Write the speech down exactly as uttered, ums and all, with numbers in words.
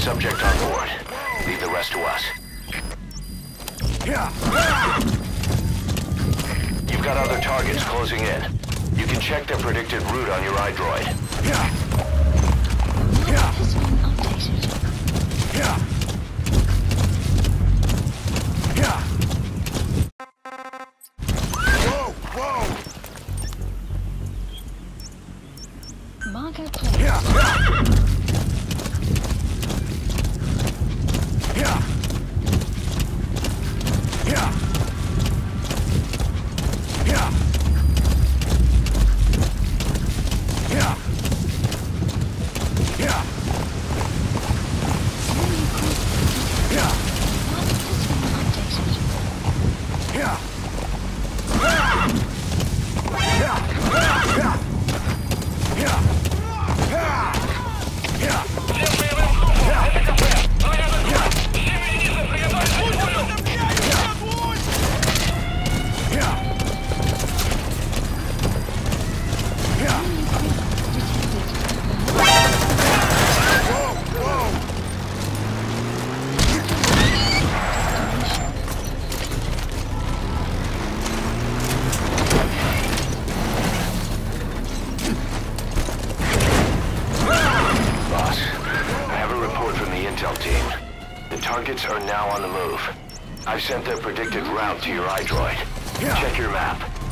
Subject on board. Leave the rest to us. You've got other targets closing in. You can check their predicted route on your iDroid. Marco Place. Yeah. Targets are now on the move. I've sent their predicted route to your iDroid. Check your map.